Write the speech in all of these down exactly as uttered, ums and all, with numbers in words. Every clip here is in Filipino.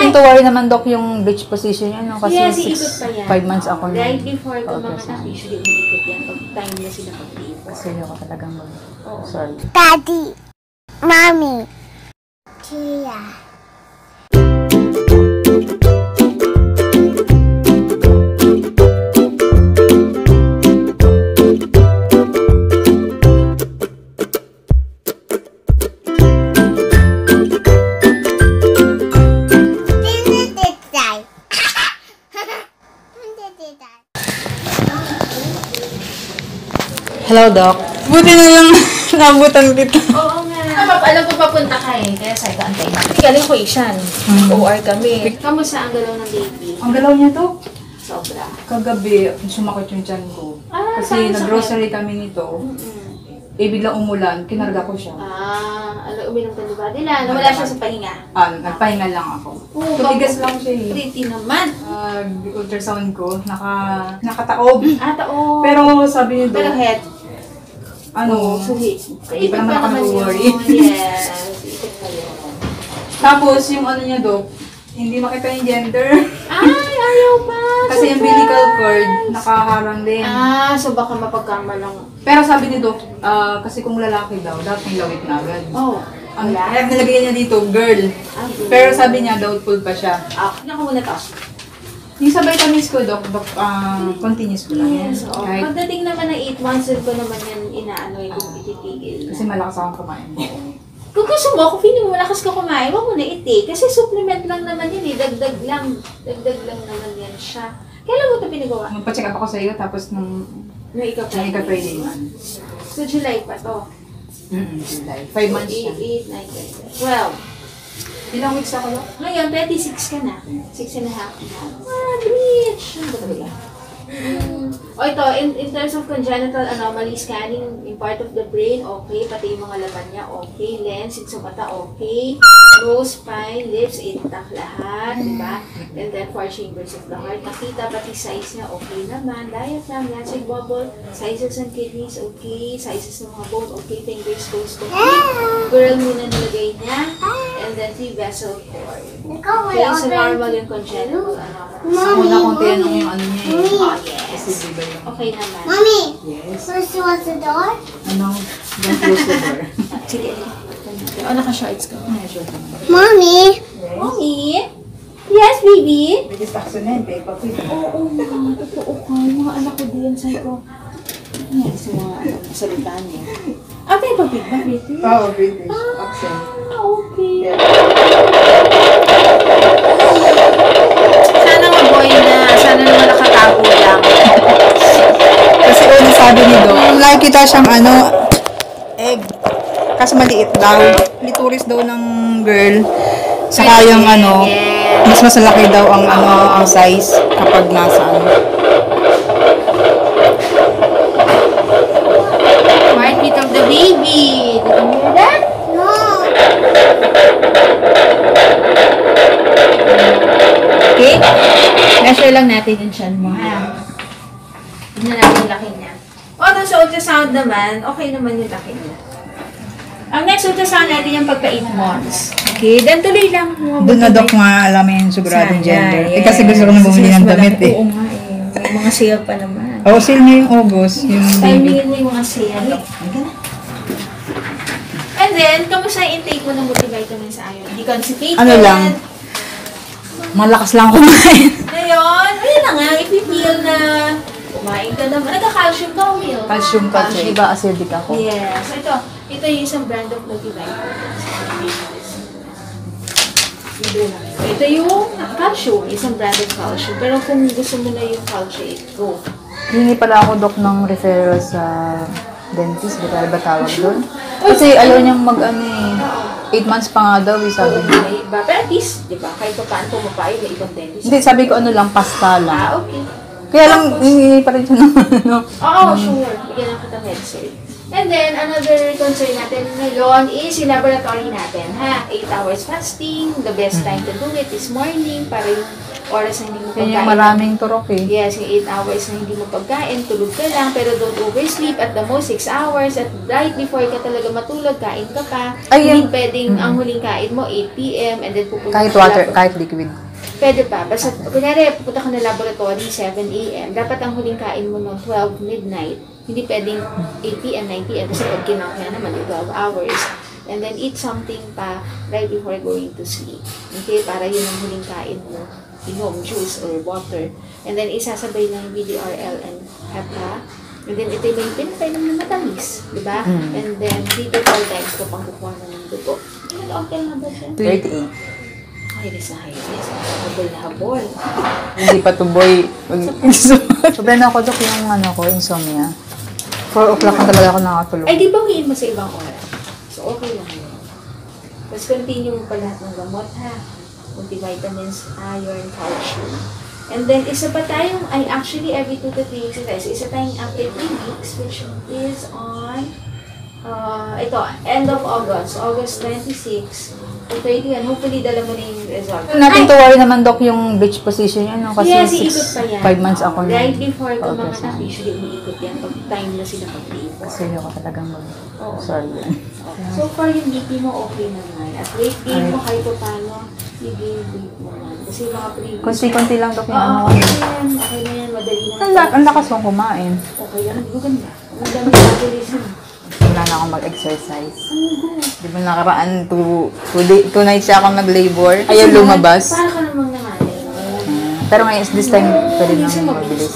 Nothing to worry naman, Doc, yung breech position yan. No? Kasi yes, six, iikot pa yan. five months ako. Right before ka okay, mga anak, usually umiikot yan. Pag time na sila pag-iikot. Kasi yun ako talagang mag... Oo. Sorry. Daddy. Mommy. Tia. Hello, Doc. Buti na lang nabutan kita. Oo nga. Ah, alam ko papunta ka eh. Kaya sa'yo ka antay natin. Galing ko Asian. O R kami. Kamusta ang galaw ng baby? Ang galaw niya, Doc. Sobra. Kagabi, sumakit yung tiyan ko. Ah, kasi saan nag-grocery kami nito. Mm-mm. Eh, biglang umulan. Kinarga ko siya. Ah, ano, uminom ka diba? Dila, nawala siya sa pahinga. Ah, nagpahinga lang ako. Oo, Tumigas lang siya eh. Pretty naman. Uh, ultrasound ko, naka, nakataob. Ah, tao. Pero sabi niyo, Pero Doc, head. ano, Suhi. Hindi pa naman ako nag-worry. Yes. Ikot pa yun. Tapos yung ano niya, Doc, hindi makita yung gender. Ay, ayaw pa. Kasi yung umbilical cord, nakaharang din. Ah, so baka mapagkama lang. Pero sabi ni Doc, ah, kasi kung lalaki daw, dapat may lawit na agad. Oh. Ang kaya nilagay niya dito, girl. Ah, good. Pero sabi niya, doubtful pa siya. Ah, naku muna to. Yung sa vitamins ko, Doc, Doc, ah, continuous ko lang yan. Yes, oo. Kahit, Pagdating naman ng eight months, ko naman yan inaano yung ititigil. kasi malakas akong kumain. Kung gusto mo, kung feeling mo malakas ka kumain, huwag mo na i-take. Kasi supplement lang naman yan eh. Dagdag lang. Dagdag lang naman yan siya. Kailan mo ito pinagawa? Magpa-check up ako sa iyo, tapos nung, No, ikaw nung ika-Friday man. So, July pa to. Mm-hmm, July. Five months siya. eight, nine, ten, twelve. Ilang weeks ako, Doc? Ngayon, twenty-six ka na. Six and a half na. Ah, bitch! Ano ba talaga? Mm. O ito, in, in terms of congenital anomaly scanning in part of the brain, okay. Pati yung mga laman niya, okay. Lens, yung sa mata, okay. Nose, spine, lips, intact lahat, di ba? And then, four chambers of the heart. Nakita, pati size niya, okay naman. Diaphragm, gastric bubble, sizes ng kidneys, okay. Sizes ng mga bone, okay. Fingers, toes, okay. Girl muna nilagay niya. And then, three vessel cord. Okay, so normal yung congenital anomaly. Sa una kong tinanong yung ano niya eh. Oh, yes. Kasi di ba yung... Okay naman. Mommy. Yes. First you want the door? Ano? Don't close the door. Sige. Oh, naka-shorts ka. Ay, sure naman. Mommy. Mommy? Yes, baby? Bilis aksunente, papi. Oo, mga totoo ka. Mga anak ko din, sabi ko. Yan, sa mga ano, salita niya. Ah, tayo pa, big ba, British? Oo, British. Accent. Ah, okay. Yeah. Sana nga boy na, sana naman nakatago lang. Kasi una sabi ni Doc, nakikita siyang ano, egg. Kaso maliit daw. Lituris daw ng girl. Saka yung ano, mas masalaki daw ang ano, ang size kapag nasa ano. Heartbeat of the baby. Did you hear that? No. Okay? Measure lang natin yung chan mo, ha? Tignan natin yung laki niya. O, tapos sa ultrasound naman, okay naman yung laki niya. Ang next ultrasound natin yung pagka eight months. Okay, then tuloy lang. Doon na Doc nga alamin yung siguradong Sana, gender. yes. Eh kasi gusto ko na bumili ng damit eh. Oo nga eh. May mga sale pa naman. Oo, sale na yung August, yung baby. Timingin mo yung mga sale. And then, kamusta yung intake mo ng multivitamins sa iron? Hindi constipated? Ano lang, malakas lang kumain. Ngayon, ayun na nga, if you feel na kumain ka naman, nagka-calcium ka o milk? Calcium kasi. Diba acidic ako? Yes. So ito, ito yung isang brand of multivitamins. Ito yung calcium, isang brand of calcium. Pero kung gusto mo na yung calcium, go. Hindi pala ako, Doc, ng referral sa dentist. Di ba ba tawag doon? Kasi ayaw niyang mag ano eh. eight months pa nga daw, eh, sabi niya. May iba. Pero at least, di ba, kahit pa paano pumapayo, may ibang dentist. Hindi, sabi ko ano lang, pasta lang. Ah, okay. Kaya lang, hindi pa rin siya ng ano. Oo, sure. Bigyan lang kita medicine. And then, another concern natin ngayon is yung laboratory natin, ha? eight hours fasting, the best time to do it is morning, para yung oras na hindi mo Yan yung pagkain. maraming turok eh. Yes, yung eight hours na hindi mo pagkain, tulog ka lang, pero don't oversleep at the most six hours. At right before ka talaga matulog, kain ka pa. Ay, Hindi yan. pwedeng ang huling kain mo, eight p m and then pupunta Kahit ka sa water, labo- kahit liquid. Pwede pa. Basta, kunyari, pupunta ka na laboratory, seven a m Dapat ang huling kain mo no, twelve midnight. Hindi pwedeng eight p m, nine p m Kasi pag kinakaya naman, twelve hours. And then eat something pa right before going to sleep. Okay? Para yun ang huling kain mo. Inom, juice, or water. And then, isasabay lang yung B D R L and hepa. And then, ito yung pinapainom na matamis. Diba? Mm. And then, three to four times ko pang kukuha na ng dugo. Okay na ba siya? thirty-eight. Ay, nasa high risk. Habol-habol. Hindi pa to boy. Sobrang na ako dok yung ano ko, insomnia. four o'clock na talaga ako nakatulog. Ay, di ba umiin mo sa ibang oras? So, okay lang yun. Tapos, continue mo pa lahat ng gamot, ha? Multivitamins, iron, calcium. And then, isa pa tayong, ay actually, every two to three weeks tayo. So, isa tayong after three weeks, which is on, uh, ito, end of August. August twenty-six to thirty-one. Hopefully, dala mo na yung result. Nothing to worry naman dok yung bleach position yan. No? Kasi Yes, six, iikot pa yan. five months ako na. Right before ka Okay, mga so- anak, usually umiikot yan pag time na sila mag-labor. Kasi ako talagang mag... Oo. Sorry. So far, yung B P mo okay naman. At weight gain mo kahit pa paano, i-gain weight mo naman. Kasi mga previous... Konti-konti lang dok yung Oo, ano. okay na yan. Okay na yan. Madali na. Ang, la- ang lakas kong kumain. Okay yan. Ang ganda. Ang dami ng metabolism. Wala na akong mag-exercise. Di ba nakaraan, two, two, day, two nights siya akong nag-labor. Ayaw lumabas. Para ka namang nangalay. Pero ngayon, this time, pwede nang mabilis.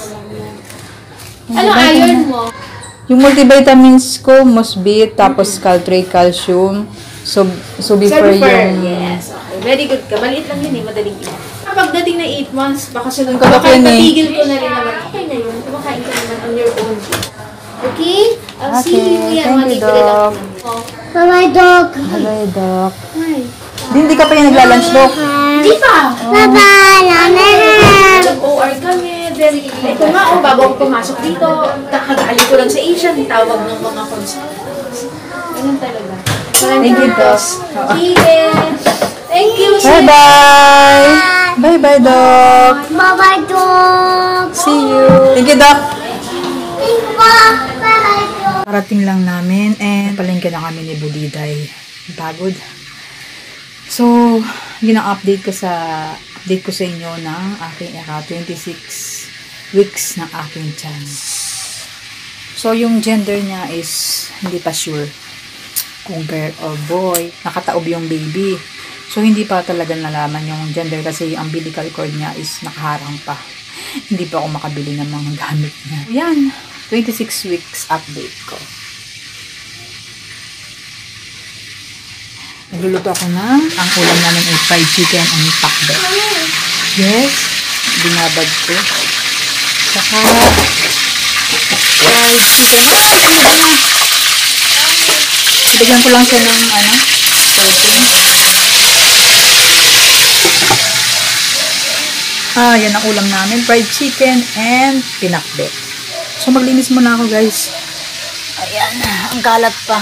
Ano iron mo? Yung multivitamins ko, Mosbit, tapos Caltrate, Calcium, Sub, Subifer Sulfur. yung... Yes. Okay. Very good ka. Maliit lang yun eh. Madaling ilan. Kapag dating na eight months, baka sunod Ang ka. kalaki Baka yun eh. patigil ko na rin naman. Okay na yun. Kumakain ka naman on your own. Okay? I'll see Okay, you. Yan, thank you, malibre lang Doc. naman. Oh. Bye-bye, dog. Hello, Doc. Hi. Di, hindi ka pa yung nagla-lunch, Doc. Hindi pa! Bye-bye, Nana. Nag-O R kami. Then, ito nga, oh, bago ako pumasok dito, kakagaling ko lang sa Asian, tawag ng mga consultants. Ganun talaga. Thank you, Doc. Sige. Thank you. Bye-bye! Bye-bye, Doc. Bye-bye, dog. See you. Thank you, Doc. Bye-bye, dog. Parating lang namin and palengke na kami ni Budiday. Pagod. So, yun ang update ko sa update ko sa inyo ng aking uh, twenty-six weeks ng aking tiyan. So, yung gender niya is hindi pa sure kung girl or boy. Nakataob yung baby. So, hindi pa talaga nalaman yung gender kasi yung umbilical cord niya is nakaharang pa. Hindi pa ako makabili ng mga gamit niya. Yan. twenty-six weeks update ko. Nagluluto ako ng ang ulam namin ay fried chicken and pakbet. Yes. Binabad ko. Saka fried chicken. Ah, ano ba na? Bigyan ko lang siya ng ano, protein. Ah, yan ang ulam namin. Fried chicken and pinakbet. So, maglinis muna ako, guys. Ayan, ang kalat pa.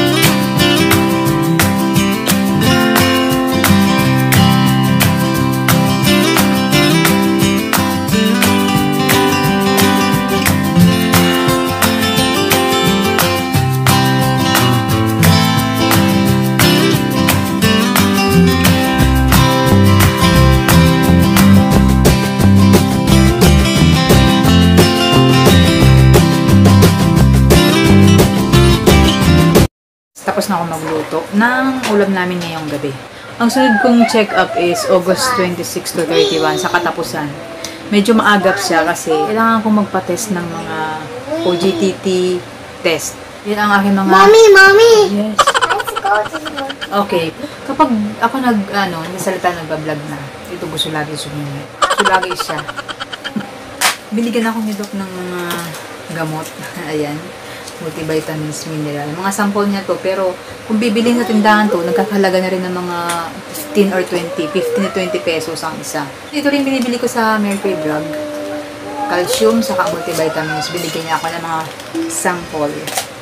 Tapos na ako magluto ng ulam namin ngayong gabi. Ang sunod kong check-up is August twenty-six to thirty-one sa katapusan. Medyo maagap siya kasi kailangan kong magpa-test ng mga O G T T test. Yan ang aking mga... Mommy, mommy. Yes. Let's go to the Okay. Kapag ako nag, ano, nasalita, nagbablog na, ito gusto lagi sumingit. So, lagi siya. Binigyan ako ni Doc ng mga gamot. Ayan. Multivitamins, mineral. Mga sample niya to. Pero, kung bibilin sa tindahan to, nagkakalaga na rin ng mga fifteen or twenty, fifteen to twenty pesos ang isa. Ito rin binibili ko sa Mercury Drug. Calcium, saka multivitamins. Binigyan niya ako ng mga sample.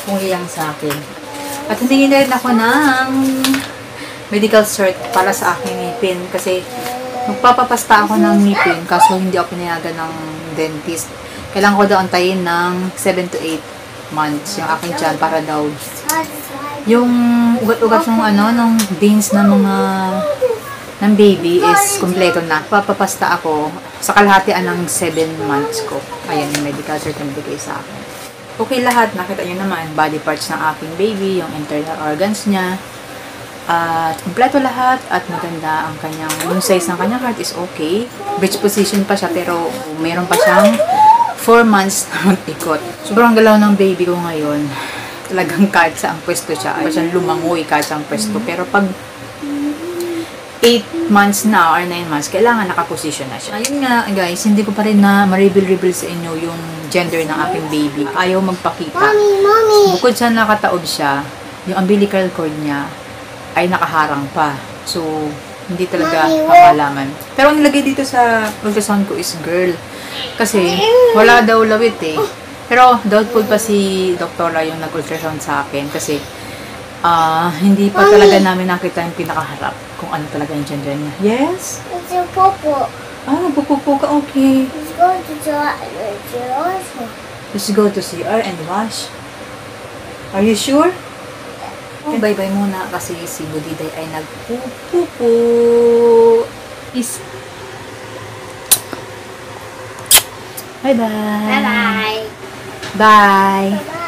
pumili lang sa akin. At humingi na rin ako ng medical cert para sa aking ngipin. Kasi magpapapasta ako ng ngipin kaso hindi ako pinayagan ng dentist. Kailangan ko daw antayin ng seven to eight months yung aking tiyan para daw yung ugat-ugat ng ano, ng veins ng mga ng baby is kompleto na. Papapasta ako sa kalahatian ng seven months ko. Ayan, yung medical cert na bigay sa akin. Okay lahat. Nakita nyo naman, body parts ng aking baby, yung internal organs niya. At kompleto lahat at maganda ang kanyang, yung size ng kanyang heart is okay. Bridge position pa siya pero meron pa siyang four months na mag-ikot. Sobrang galaw ng baby ko ngayon. Talagang kahit sa ang pwesto siya. Ay, siya lumangoy kahit sa ang pwesto. Pero pag eight months na or nine months, kailangan nakaposition na siya. Ayun nga, guys, hindi ko pa rin na ma-reveal-reveal sa inyo yung gender ng aking baby. Ayaw magpakita. Mommy, mommy. Bukod sa nakataob siya, yung umbilical cord niya ay nakaharang pa. So, hindi talaga makalaman. Pero ang nilagay dito sa ultrasound ko is girl. Kasi, wala daw lawit eh. Pero, doubtful pa si doktora yung nag-ultrasound sa akin. Kasi, ah hindi pa talaga namin nakita yung pinakaharap kung ano talaga yung gender niya. Yes? It's a popo. Ah, nagpupupo ka. Okay. Let's go to the also. Let's go to C R and wash. Are you sure? Okay, bye-bye muna kasi si Budiday ay nagpupupo. Is Bye-bye. Bye-bye. Bye.